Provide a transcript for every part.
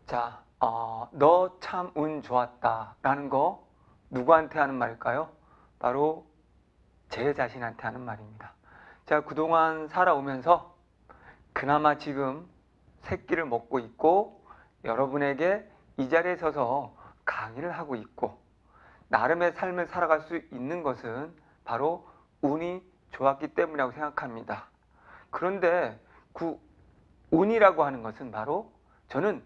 자, 너 참 운 좋았다 라는 거 누구한테 하는 말일까요? 바로 제 자신한테 하는 말입니다. 제가 그동안 살아오면서 그나마 지금 새끼를 먹고 있고 여러분에게 이 자리에 서서 강의를 하고 있고 나름의 삶을 살아갈 수 있는 것은 바로 운이 좋았기 때문이라고 생각합니다. 그런데 그 운이라고 하는 것은 바로 저는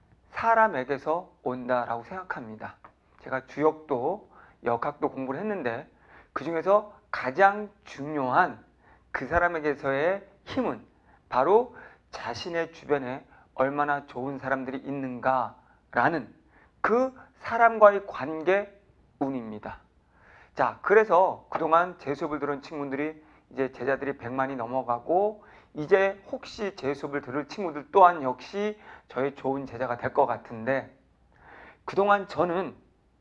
사람에게서 온다라고 생각합니다. 제가 주역도 역학도 공부를 했는데 그 중에서 가장 중요한 그 사람에게서의 힘은 바로 자신의 주변에 얼마나 좋은 사람들이 있는가라는 그 사람과의 관계 운입니다. 자, 그래서 그동안 제 수업을 들은 친구들이 이제 제자들이 100만이 넘어가고 이제 혹시 제 수업을 들을 친구들 또한 역시 저의 좋은 제자가 될 것 같은데 그동안 저는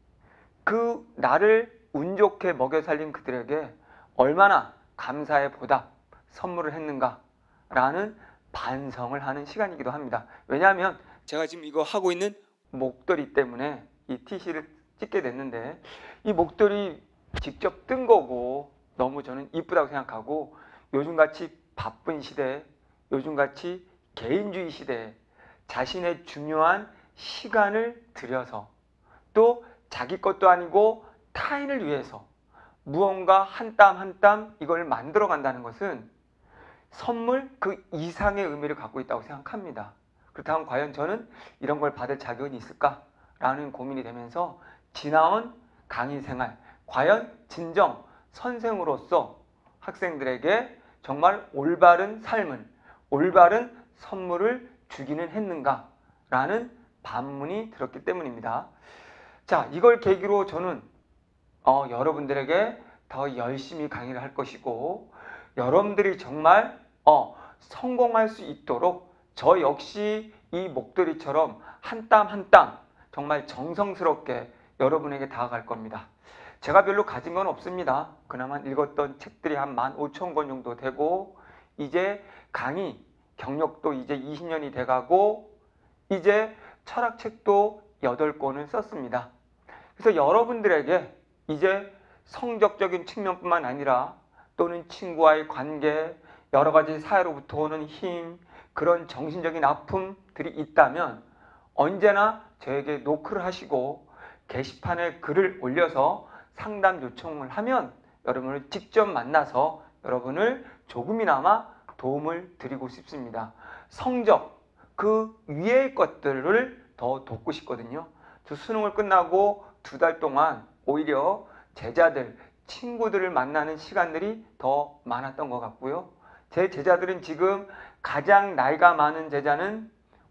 그 나를 운 좋게 먹여 살린 그들에게 얼마나 감사의 보답, 선물을 했는가라는 반성을 하는 시간이기도 합니다. 왜냐하면 제가 지금 이거 하고 있는 목도리 때문에 이 TC를 찍게 됐는데 이 목도리 직접 뜬 거고 너무 저는 이쁘다고 생각하고 요즘같이 바쁜 시대에 요즘같이 개인주의 시대에 자신의 중요한 시간을 들여서 또 자기 것도 아니고 타인을 위해서 무언가 한 땀 한 땀 이걸 만들어 간다는 것은 선물 그 이상의 의미를 갖고 있다고 생각합니다. 그렇다면 과연 저는 이런 걸 받을 자격이 있을까라는 고민이 되면서 지나온 강의 생활, 과연 진정 선생으로서 학생들에게 정말 올바른 삶을, 올바른 선물을 주기는 했는가라는 반문이 들었기 때문입니다. 자, 이걸 계기로 저는 여러분들에게 더 열심히 강의를 할 것이고 여러분들이 정말 성공할 수 있도록 저 역시 이 목도리처럼 한 땀 한 땀 정말 정성스럽게 여러분에게 다가갈 겁니다. 제가 별로 가진 건 없습니다. 그나마 읽었던 책들이 한 15,000권 정도 되고 이제 강의 경력도 이제 20년이 돼가고 이제 철학책도 8권을 썼습니다. 그래서 여러분들에게 이제 성적적인 측면뿐만 아니라 또는 친구와의 관계, 여러 가지 사회로부터 오는 힘, 그런 정신적인 아픔들이 있다면 언제나 저에게 노크를 하시고 게시판에 글을 올려서 상담 요청을 하면 여러분을 직접 만나서 여러분을 조금이나마 도움을 드리고 싶습니다. 성적, 그 위의 것들을 더 돕고 싶거든요. 저 수능을 끝나고 2달 동안 오히려 제자들, 친구들을 만나는 시간들이 더 많았던 것 같고요. 제 제자들은 지금 가장 나이가 많은 제자는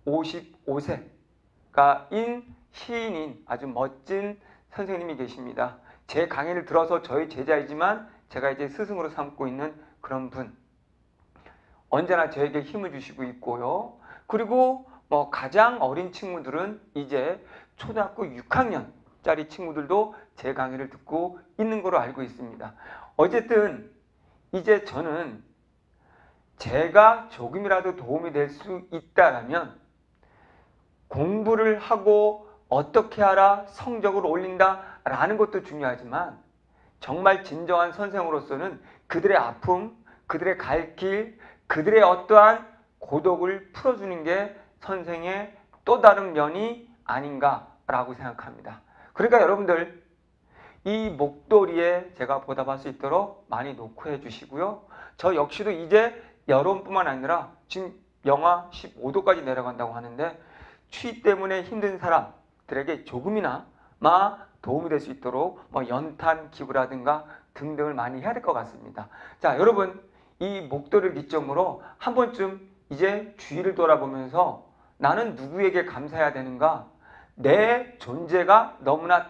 55세가인 시인인 아주 멋진 선생님이 계십니다. 제 강의를 들어서 저희 제자이지만 제가 이제 스승으로 삼고 있는 그런 분. 언제나 저에게 힘을 주시고 있고요. 그리고 가장 어린 친구들은 이제 초등학교 6학년짜리 친구들도 제 강의를 듣고 있는 걸로 알고 있습니다. 어쨌든 이제 저는 제가 조금이라도 도움이 될 수 있다라면 공부를 하고 어떻게 하라 성적을 올린다라는 것도 중요하지만 정말 진정한 선생으로서는 그들의 아픔, 그들의 갈 길, 그들의 어떠한 고독을 풀어주는 게 선생의 또 다른 면이 아닌가라고 생각합니다. 그러니까 여러분들 이 목도리에 제가 보답할 수 있도록 많이 노크해 주시고요. 저 역시도 이제 여름뿐만 아니라 지금 영하 15도까지 내려간다고 하는데 추위 때문에 힘든 사람들에게 조금이나마 도움이 될 수 있도록 연탄 기부라든가 등등을 많이 해야 될 것 같습니다. 자, 여러분 이 목도리를 기점으로 한 번쯤 이제 주위를 돌아보면서 나는 누구에게 감사해야 되는가? 내 존재가 너무나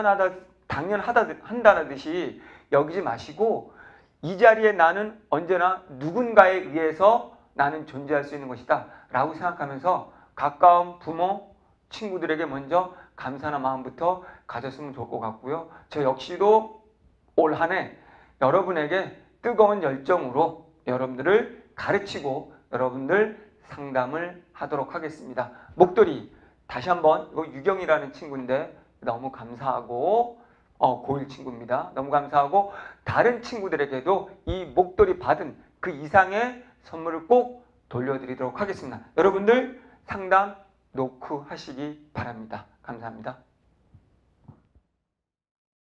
한다는 듯이 여기지 마시고 이 자리에 나는 언제나 누군가에 의해서 나는 존재할 수 있는 것이다 라고 생각하면서 가까운 부모, 친구들에게 먼저 감사한 마음부터 가졌으면 좋을 것 같고요. 저 역시도 올 한 해 여러분에게 뜨거운 열정으로 여러분들을 가르치고 여러분들 상담을 하도록 하겠습니다. 목도리 다시 한번 이거 유경이라는 친구인데 너무 감사하고 고1 친구입니다. 너무 감사하고 다른 친구들에게도 이 목도리 받은 그 이상의 선물을 꼭 돌려드리도록 하겠습니다. 여러분들 상담 노크하시기 바랍니다. 감사합니다.